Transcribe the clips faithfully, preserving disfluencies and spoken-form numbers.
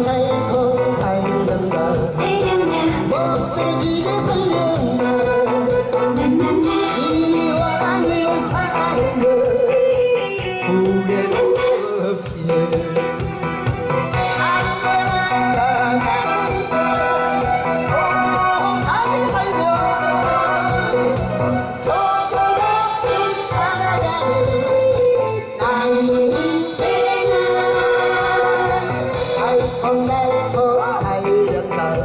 달콤달콤 살련다 못 빼지게 살련다 이왕의 사랑을 후회도 없이 안전한 사랑 오하게 살면서 조금씩 살아가는 나의 인생아 달콤달콤 살련다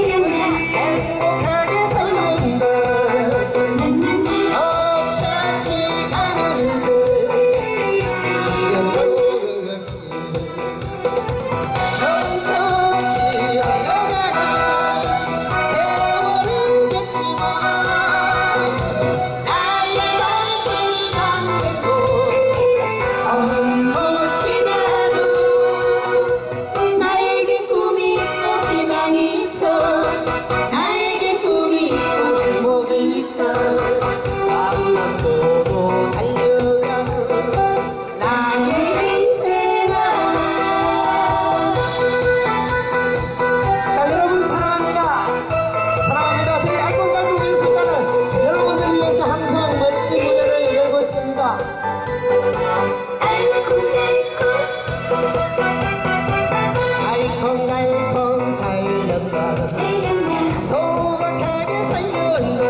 행복하게 살련다 어차피 가는 인생 이견도 없이 천천히 흘러가는 세월은 겠지만 나의 맘이 담기고 어느 곳이라도 나에게 꿈이 있고 희망이 있어 나에게 꿈이 있고 행복이 있어 마음만 보고 달려가는 나의 인생아. 자 여러분 사랑합니다. 사랑합니다. 저희 알콩달콩 순간은 여러분들을 위해서 항상 멋진 무대를 열고 있습니다. 달콩달콩 살련다 소박하게 살련다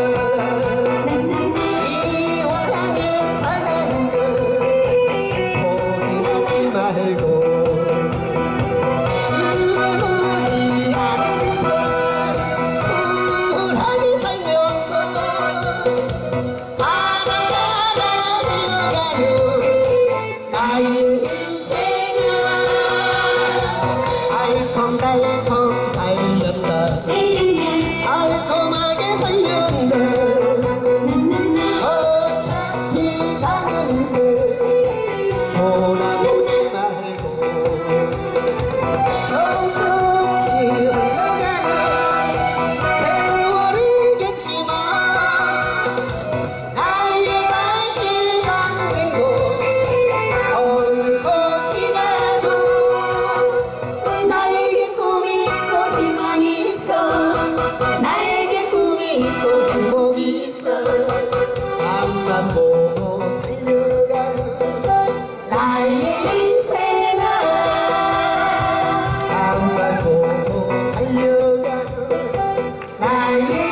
이왕의 사랑을 포기하지 말고 후회하지 않으면서 쿨하게 살면서 바라바라 흘러가는 나의 인생아 달콤달콤 살련다 달콤하게 살련다 어차피 가는 인생 돌아보지 말고 천천히 흘러가는 세월이겠지만 나의 발길 닿는 곳 어느 곳이라도 나에게 꿈이 있고 희망이 있어 나에게 꿈이 있고 행복이 있어 앞만 보고 달려가는 나의 인생아 앞만 보고 달려가는 나의